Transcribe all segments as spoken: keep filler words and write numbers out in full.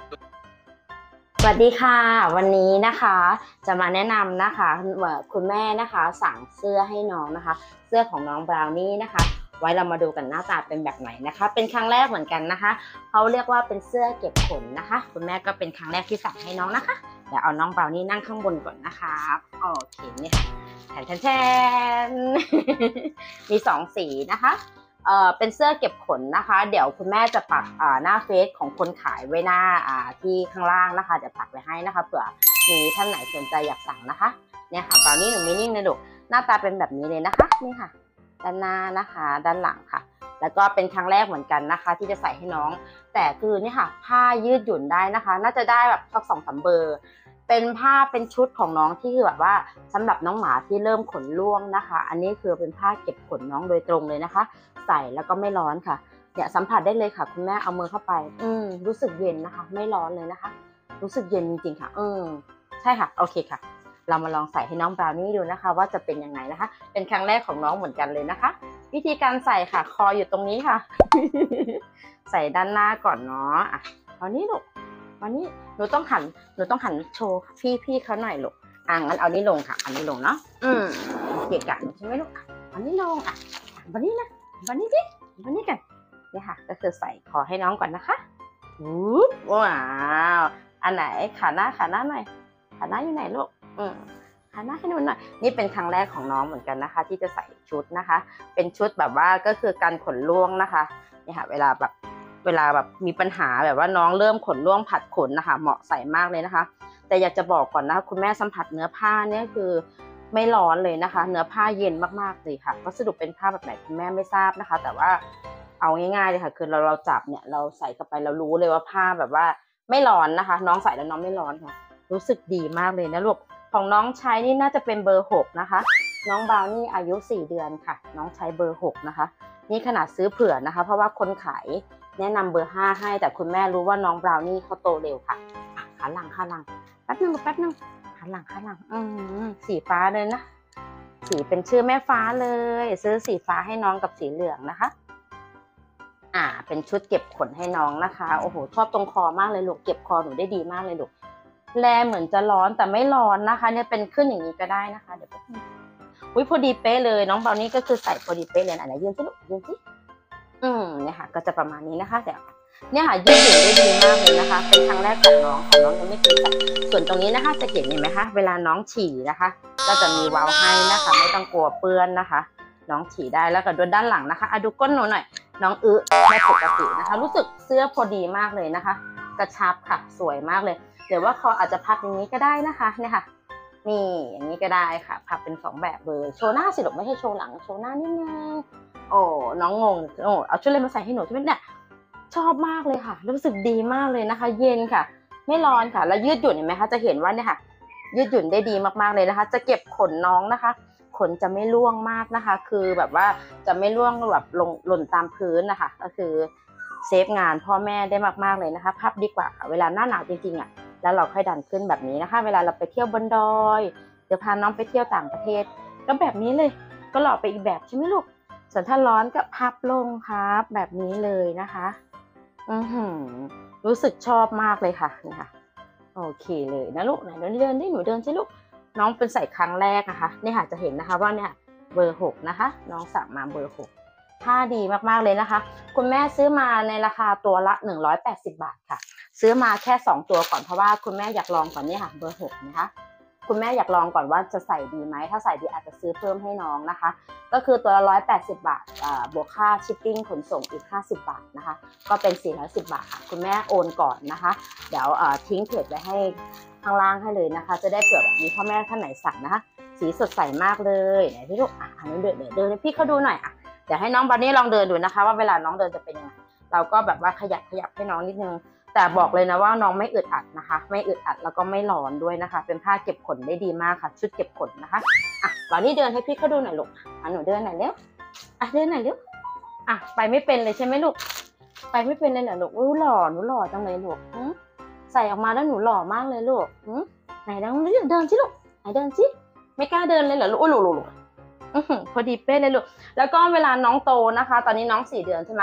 สวัสดีค่ะวันนี้นะคะจะมาแนะนำนะคะคุณแม่นะคะสั่งเสื้อให้น้องนะคะเสื้อของน้องบราวนี่นะคะไว้เรามาดูกันหน้าตาเป็นแบบไหนนะคะเป็นครั้งแรกเหมือนกันนะคะเขาเรียกว่าเป็นเสื้อเก็บขนนะคะคุณแม่ก็เป็นครั้งแรกที่สั่งให้น้องนะคะเดี๋ยวเอาน้องบราวนี่นั่งข้างบนก่อนนะคะโอเคนี่ค่ะแทนแทนแทนมีสองสีนะคะเอ่อเป็นเสื้อเก็บขนนะคะเดี๋ยวคุณแม่จะปักหน้าเฟซของคนขายไว้หน้าที่ข้างล่างนะคะเดี๋ยวปักไว้ให้นะคะเผื่อมีท่านไหนสนใจอยากสั่งนะคะเนี่ยค่ะบราวนี่หนูมินิ่งเลยลูกหน้าตาเป็นแบบนี้เลยนะคะนี่ค่ะด้านหน้านะคะด้านหลังค่ะแล้วก็เป็นครั้งแรกเหมือนกันนะคะที่จะใส่ให้น้องแต่คือนี่ค่ะผ้ายืดหยุ่นได้นะคะน่าจะได้แบบสักสองสามเบอร์เป็นผ้าเป็นชุดของน้องที่แบบว่าสำหรับน้องหมาที่เริ่มขนร่วงนะคะอันนี้คือเป็นผ้าเก็บขนน้องโดยตรงเลยนะคะใส่แล้วก็ไม่ร้อนค่ะเนี่ยสัมผัสได้เลยค่ะคุณแม่เอามือเข้าไปอืมรู้สึกเย็นนะคะไม่ร้อนเลยนะคะรู้สึกเย็นจริงๆค่ะอืมใช่ค่ะโอเคค่ะเรามาลองใส่ให้น้องบราวนี่ดูนะคะว่าจะเป็นยังไงนะคะเป็นครั้งแรกของน้องเหมือนกันเลยนะคะวิธีการใส่ค่ะคออยู่ตรงนี้ค่ะ ใส่ด้านหน้าก่อนเนาะอ่ะเอานี้ลูกวันนี้หนูต้องหันหนูต้องหันโชว์พี่พี่เขาหน่อยลูกอ่ะงั้นเอานี้ลงค่ะอันนี้ลงเนาะอืมเกะกะใช่ไหมลูกอันนี้ลงอ่ะวันนี้นะวันนี้ดิวันนี้กันเนี่ยค่ะก็คือใส่คอให้น้องก่อนนะคะวูบว้าวอันไหนขาหน้าขาหน้าหน่อยขาหน้าอยู่ไหนลูกอืมขาหน้าให้หนูหน่อยนี่เป็นครั้งแรกของน้องเหมือนกันนะคะที่จะใส่ชุดนะคะเป็นชุดแบบว่าก็คือการขนร่วงนะคะเนี่ยค่ะเวลาแบบเวลาแบบมีปัญหาแบบว่าน้องเริ่มขนร่วงผัดขนนะคะเหมาะใส่มากเลยนะคะแต่อยากจะบอกก่อนนะคะคุณแม่สัมผัสเนื้อผ้าเนี่ยคือไม่ร้อนเลยนะคะเนื้อผ้าเย็นมากๆเลยค่ะวัสดุเป็นผ้าแบบไหนคุณแม่ไม่ทราบนะคะแต่ว่าเอาง่ายๆเลยค่ะคือเราเราจับเนี่ยเราใส่เข้าไปเรารู้เลยว่าผ้าแบบว่าไม่ร้อนนะคะน้องใส่แล้วน้องไม่ร้อนค่ะรู้สึกดีมากเลยนะลูกของน้องใช้นี่น่าจะเป็นเบอร์หกนะคะน้องบราวนี่อายุสี่เดือนค่ะน้องใช้เบอร์หกนะคะนี่ขนาดซื้อเผื่อนะคะเพราะว่าคนขายแนะนำเบอร์ห้าให้แต่คุณแม่รู้ว่าน้องบราวนี่เขาโตเร็วค่ะขาหลังขาหลังแป๊บนึงแป๊บนึงขาหลังขาหลังอืมสีฟ้าเลยนะสีเป็นชื่อแม่ฟ้าเลยซื้อสีฟ้าให้น้องกับสีเหลืองนะคะอ่าเป็นชุดเก็บขนให้น้องนะคะโอ้โหชอบตรงคอมากเลยลูกเก็บคอหนูได้ดีมากเลยลูกแลเหมือนจะร้อนแต่ไม่ร้อนนะคะเนี่ยเป็นขึ้นอย่างนี้ก็ได้นะคะเดี๋ยวอุ้ยพอดีเป๊ะเลยน้องเบานี่ก็คือใส่พอดีเป๊ะเลยไหนยืนสิลูกยืนสิอืมเนี่ยค่ะก็จะประมาณนี้นะคะเดี๋ยวเนี่ยค่ะยืดหยุ่นได้ดีมากเลยนะคะเป็นครั้งแรกของน้องของน้องยังไม่เคยใส่ส่วนตรงนี้นะคะจะเห็นเห็นไหมคะเวลาน้องฉี่นะคะก็จะมีวาล์วให้นะคะไม่ต้องกลัวเปื้อนนะคะน้องฉี่ได้แล้วก็ดูด้านหลังนะคะอะดูก้นหนูหน่อยน้องอึไม่ปกตินะคะรู้สึกเสื้อพอดีมากเลยนะคะกระชับค่ะสวยมากเลยเดี๋ยวว่าคออาจจะพับอย่างนี้ก็ได้นะคะเนี่ยค่ะนี่อย่างนี้ก็ได้ค่ะพับเป็นสองแบบเลยโชว์หน้าสิลูกไม่ใช่โชว์หลังโชว์หน้านิดนึงโอ้น้องงงโอ้เอาชุดอะไรมาใส่ให้หนูใช่ไหมเนี่ยชอบมากเลยค่ะรู้สึกดีมากเลยนะคะเย็นค่ะไม่ร้อนค่ะแล้วยืดหยุ่นเห็นไหมคะจะเห็นว่าเนี่ยค่ะยืดหยุ่นได้ดีมากๆเลยนะคะจะเก็บขนน้องนะคะขนจะไม่ร่วงมากนะคะคือแบบว่าจะไม่ร่วงแบบลงหล่นตามพื้นนะคะก็คือเซฟงานพ่อแม่ได้มากๆเลยนะคะพับดีกว่าค่ะเวลาหน้าหนาวจริงๆอ่ะแล้วเราค่อยดันขึ้นแบบนี้นะคะเวลาเราไปเที่ยวบนดอยเดี๋ยวพาน้องไปเที่ยวต่างประเทศก็แบบนี้เลยก็หล่อไปอีกแบบใช่ไหมลูกส่วนถ้าร้อนก็พับลงครับแบบนี้เลยนะคะอือหือรู้สึกชอบมากเลยค่ะนี่ค่ะโอเคเลยนะลูกไหนเดินเดินที่หนูเดินสิลูกน้องเป็นใส่ครั้งแรกนะคะนี่ค่ะจะเห็นนะคะว่าเนี่ยเบอร์หกนะคะน้องสั่งมาเบอร์หกผ้าดีมากๆเลยนะคะคุณแม่ซื้อมาในราคาตัวละหนึ่งร้อยแปดสิบบาทค่ะซื้อมาแค่สองตัวก่อนเพราะว่าคุณแม่อยากลองก่อนเนี่ยค่ะเบอร์หกนะคะคุณแม่อยากลองก่อนว่าจะใส่ดีไหมถ้าใส่ดีอาจจะซื้อเพิ่มให้น้องนะคะก็คือตัวละหนึ่งร้อยแปดสิบบาทบวกค่าชิปปิ้งขนส่งอีกห้าสิบบาทนะคะก็เป็นสี่ร้อยสิบบาทค่ะคุณแม่โอนก่อนนะคะเดี๋ยวทิ้งเพจไว้ให้ข้างล่างให้เลยนะคะจะได้เผื่อแบบมีพ่อแม่ท่านไหนสั่งนะคะสีสดใสมากเลยไหนพี่ลูกอ่ะอันนี้เดินเดินเดินพี่เขาดูหน่อยอ่ะเดี๋ยวให้น้องบันนี่ลองเดินดูนะคะว่าเวลาน้องเดินจะเป็นยังไงเราก็แบบว่าขยับขยับให้น้องนิดนึงแต่บอกเลยนะว่าน้องไม่อึดอัดนะคะไม่อึดอัดแล้วก็ไม่ร้อนด้วยนะคะเป็นผ้าเก็บขนได้ดีมากค่ะชุดเก็บขนนะคะอ่ะบันนี่เดินให้พี่เขาดูหน่อยลูกอ่ะหนูเดินหน่อยเร็วอ่ะเดินหน่อยเร็วอ่ะไปไม่เป็นเลยใช่ไหมลูกไปไม่เป็นเลยเหรอลูกอุ้ยหล่อหนูหล่อจังเลยลูกใส่ออกมาแล้วหนูหล่อมากเลยลูกไหนเดินเดินสิลูกไหนเดินสิไม่กล้าเดินเลยเหรอลูกอุ้ยลูกลูกพอดีเป๊ะเลยลูกแล้วก็เวลาน้องโตนะคะตอนนี้น้องสี่เดือนใช่ไหม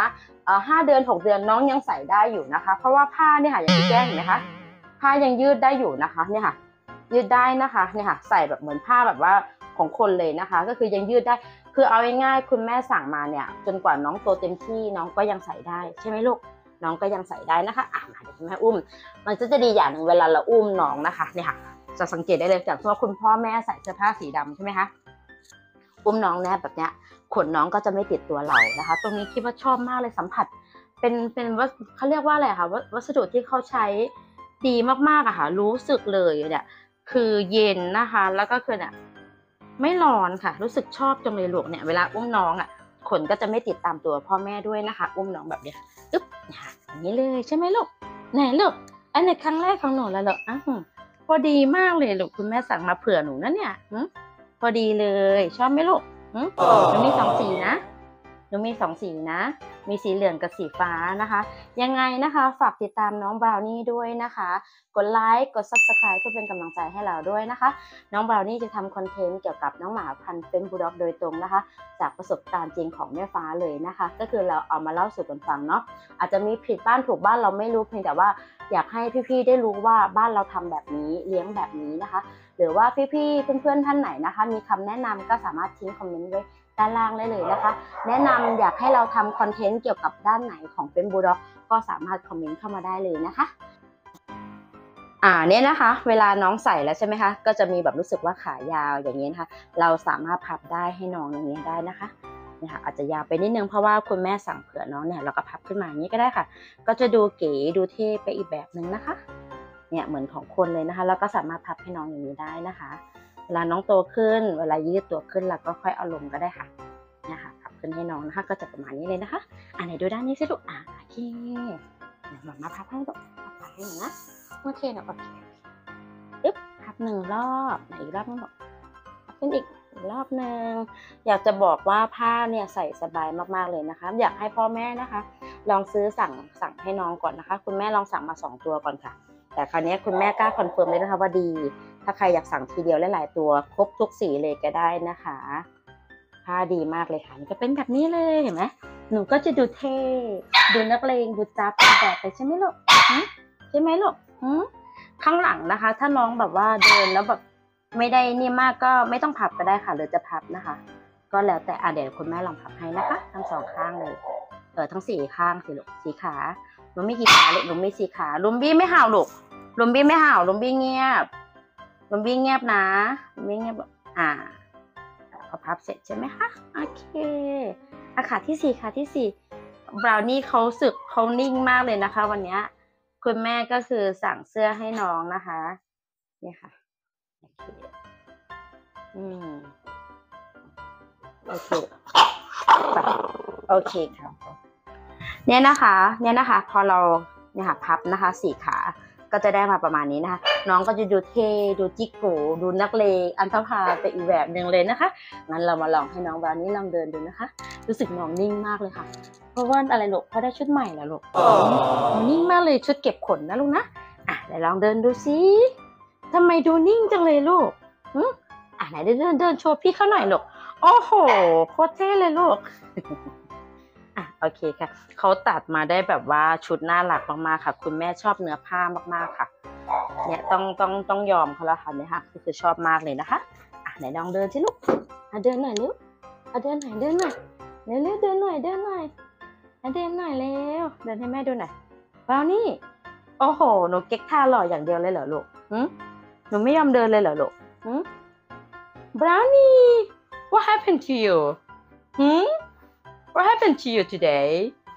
เอ่อห้าเดือนหกเดือนน้องยังใส่ได้อยู่นะคะเพราะว่าผ้าเนี่ยค่ะอย่างที่แจ้งเห็นไหมคะผ้ายังยืดได้อยู่นะคะเนี่ยค่ะยืดได้นะคะเนี่ยค่ะใส่แบบเหมือนผ้าแบบว่าของคนเลยนะคะก็คือยังยืดได้คือเอาง่ายๆคุณแม่สั่งมาเนี่ยจนกว่าน้องโตเต็มที่น้องก็ยังใส่ได้ใช่ไหมลูกน้องก็ยังใส่ได้นะคะอ่ะมาเดี๋ยวคุณแม่อุ้มมันจะจะดีอย่างหนึ่งเวลาเราอุ้มน้องนะคะเนี่ยค่ะจะสังเกตได้เลยจากว่าคุณพ่อแม่ใส่เสื้อผ้าสีดำใช่ไหมคะอุ้มน้องแนบแบบเนี้ยขนน้องก็จะไม่ติดตัวเรานะคะตรงนี้คิดว่าชอบมากเลยสัมผัสเป็นเป็นว่าเขาเรียกว่าอะไรคะวัสดุที่เขาใช้ดีมากๆอะค่ะรู้สึกเลยเนี่ยคือเย็นนะคะแล้วก็คือเนี่ยไม่ร้อนค่ะรู้สึกชอบจังเลยลูกเนี่ยเวลาอุ้มน้องอะขนก็จะไม่ติดตามตัวพ่อแม่ด้วยนะคะอุ้มน้องแบบเนี้ยอึ๊บอย่างนี้เลยใช่ไหมลูกไหนลูกอันนี้ครั้งแรกของหนูแล้วเหรออ้าวพอดีมากเลยลูกคุณแม่สั่งมาเผื่อหนูนะเนี่ยพอดีเลยชอบไหมลูกหนูมีสองสีนะหนูมีสองสีนะมีสีเหลืองกับสีฟ้านะคะยังไงนะคะฝากติดตามน้องบราวนี่ด้วยนะคะกดไลค์กด ซับสไครบ์ เพื่อเป็นกำลังใจให้เราด้วยนะคะน้องบราวนี่จะทำคอนเทนต์เกี่ยวกับน้องหมาพันธุ์เฟรนช์บูลด็อกโดยตรงนะคะจากประสบการณ์จริงของแม่ฟ้าเลยนะคะก็คือเราเอามาเล่าสู่กันฟังเนาะอาจจะมีผิดบ้านถูกบ้านเราไม่รู้เพียงแต่ว่าอยากให้พี่ๆได้รู้ว่าบ้านเราทำแบบนี้เลี้ยงแบบนี้นะคะหรือว่าพี่ๆเพื่อนๆท่านไหนนะคะมีคำแนะนำก็สามารถทิ้งคอมเมนต์ไว้ด้านล่างได้เลยนะคะแนะนำอยากให้เราทำคอนเทนต์เกี่ยวกับด้านไหนของเฟรนช์บูลด็อกก็สามารถคอมเมนต์เข้ามาได้เลยนะคะอ่าเนี่ยนะคะเวลาน้องใส่แล้วใช่ไหมคะก็จะมีแบบรู้สึกว่าขายาวอย่างนี้นะคะเราสามารถพับได้ให้น้องอย่างนี้ได้นะคะเนี่ยค่ะอาจจะยาวไปนิดนึงเพราะว่าคุณแม่สั่งเผื่อน้องเนี่ยเราก็พับขึ้นมาอย่างนี้ก็ได้ค่ะก็จะดูเก๋ดูเท่ไปอีกแบบนึงนะคะเนี่ยเหมือนของคนเลยนะคะแล้วก็สามารถพับให้น้องอย่างนี้ได้นะคะเวลาน้องโตขึ้นเวลายืดตัวขึ้นเราก็ค่อยเอาลงก็ได้ค่ะเนี่ยค่ะพับขึ้นให้น้องนะคะก็จะประมาณนี้เลยนะคะอ่าไหนดูด้านนี้สิลูกอ่าโอเคเดี๋ยวมาพับให้ลูกพับให้หนูนะโอเคนะโอเคปึ๊บพับหนึ่งรอบไหนอีกรอบนึงบอกพับขึ้นอีกรอบหนึ่งอยากจะบอกว่าผ้าเนี่ยใส่สบายมากๆเลยนะคะอยากให้พ่อแม่นะคะลองซื้อสั่งสั่งให้น้องก่อนนะคะคุณแม่ลองสั่งมาสองตัวก่อนค่ะแต่คราวนี้คุณแม่กล้าคอนเฟิร์มเลยนะคะว่าดีถ้าใครอยากสั่งทีเดียวหลายๆตัวครบทุกสีเลยก็ได้นะคะผ้าดีมากเลยค่ะนี่ก็เป็นแบบนี้เลยเห็นไหมหนูก็จะดูเท่ดูนักเลงดูจับแบบไปใช่ไหมลูกใช่ไหมลูกข้างหลังนะคะถ้าน้องแบบว่าเดินแล้วแบบไม่ได้นี่มากก็ไม่ต้องพับก็ได้ค่ะหรือจะพับนะคะก็แล้วแต่อ่ะเดี๋ยวคุณแม่ลองพับให้นะคะทั้งสองข้างเลยเออทั้งสี่ข้างสิลูกสีขาลุมบี้กี่ขาลูกลุมบี้สี่ขาลุมบี้ไม่เห่าลูกลุมบี้ไม่เห่าลุมบี้เงียบลุมบี้เงียบนะลุมบี้เงียบอ่าพอพับเสร็จใช่ไหมคะโอเคอ่ะขาที่สี่ขาที่สี่บราวนี่เขาสึกเขานิ่งมากเลยนะคะวันนี้คุณแม่ก็คือสั่งเสื้อให้น้องนะคะนี่ค่ะโอเคอืมโอเคโอเคครับเนี่ยนะคะเนี่ยนะคะพอเราเนี่ยค่ะพับนะคะสี่ขาก็จะได้มาประมาณนี้นะคะน้องก็จะดูเท่ดูจิ๊กโกดูนักเลงอันธพาลไปอีกแบบหนึ่งเลยนะคะงั้นเรามาลองให้น้องบราวนี่ลองเดินดูนะคะรู้สึกน้องนิ่งมากเลยค่ะเพราะว่าอะไรลูกเพราะได้ชุดใหม่แล้วลูกน้องนิ่งมากเลยชุดเก็บขนนะลูกนะอ่ะเดี๋ยวลองเดินดูสิทำไมดูนิ่งจังเลยลูกอ่ะไหนเดินเดินโชว์พี่เขาหน่อยลูกโอ้โหโคตรเท่เลยลูกอ่ะโอเคค่ะเขาตัดมาได้แบบว่าชุดน่ารักมากๆค่ะคุณแม่ชอบเนื้อผ้ามากๆค่ะเนี่ยต้องต้องต้องยอมเขาแล้วค่ะเนี่ยค่ะคือชอบมากเลยนะคะอ่ะไหนลองเดินสิลูกอ่ะเดินหน่อยลูกอ่ะเดินหน่อยเดินหน่อยเร็วๆเดินหน่อยเดินหน่อยอ่ะเดินหน่อยเร็วเดินให้แม่ดูหน่อยบราวนี่โอ้โหหนูเก๊กท่าหล่ออย่างเดียวเลยเหรอลูกหืมหนูไม่ยอมเดินเลยเหรอลูกหืมบราวนี่ what happened to you หืมWhat happened to you today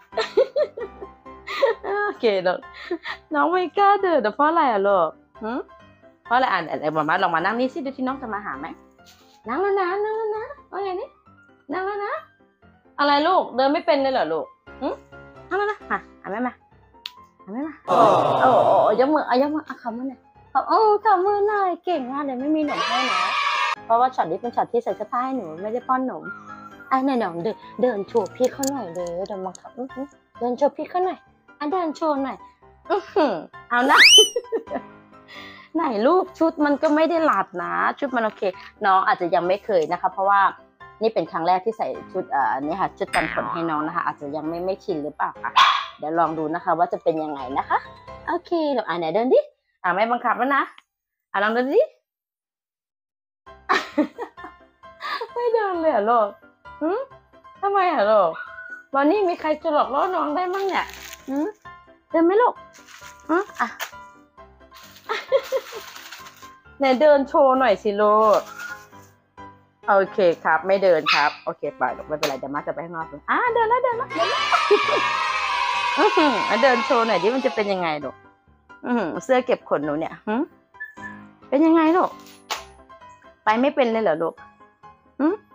โอเคลูกน้องไม่กล้าเดินเพราะอะไรอ่ะลูกหืมเพราะอะไรอ่ะไอ้มามาลองมานั่งนี่สิดูที่น้องจะมาหาไหมนั่งแล้วนะนั่งแล้วนะว่าไงนี่นั่งแล้วนะอะไรลูกเดินไม่เป็นเลยเหรอลูกหืมนั่งแล้วนะมาหาแม่มาหาแม่มาโอ้โอ้ยกมือเอายกมือเอาขำมือหน่อยเอาโอ้ขำมือหน่อยเก่งมากเลยไม่มีหนมให้นะเพราะว่าช็อตนี้เป็นช็อตที่ใส่เสื้อผ้าให้หนูไม่ได้ป้อนหนมไอ้ไหนหนองเดินเดินโชว์พี่เขาหน่อยเลยเดินมาขับเดินโชว์พี่เขาหน่อยอ่ะเดินโชว์หน่อยอือหือเอานะ ไหนลูกชุดมันก็ไม่ได้หลัดนะชุดมันโอเคน้องอาจจะยังไม่เคยนะคะเพราะว่านี่เป็นครั้งแรกที่ใส่ชุดเอ่อนี่ค่ะชุดกันฝนให้น้องนะคะ อาจจะยังไม่ไม่ชินหรือเปล่าคะเดี๋ยวลองดูนะคะว่าจะเป็นยังไงนะคะโอเคลองอ่านไหนเดินดิอ่าไม่บังคับแล้วนะอ่าลองเดินดิ ไม่เดินเลยเหรอลูกหืมทำไมเหรอลูกวันนี้มีใครจะหลอกล่อน้องได้มั้งเนี่ยหืมเดินไหมลูกอืมอ่ะ ไหนเดินโชว์หน่อยสิลูกโอเคครับไม่เดินครับโอเคไปลูกไม่เป็นไรเดี๋ยวมาจะไปข้างนอกอ่ะเดินแล้วเดินแล้วเดินแล้วอื้อหือเดินโชว์หน่อยดิมันจะเป็นยังไงลูกอือหือเสื้อเก็บขนหนูเนี่ยหืมเป็นยังไงลูกไปไม่เป็นเลยเหรอลูกหืม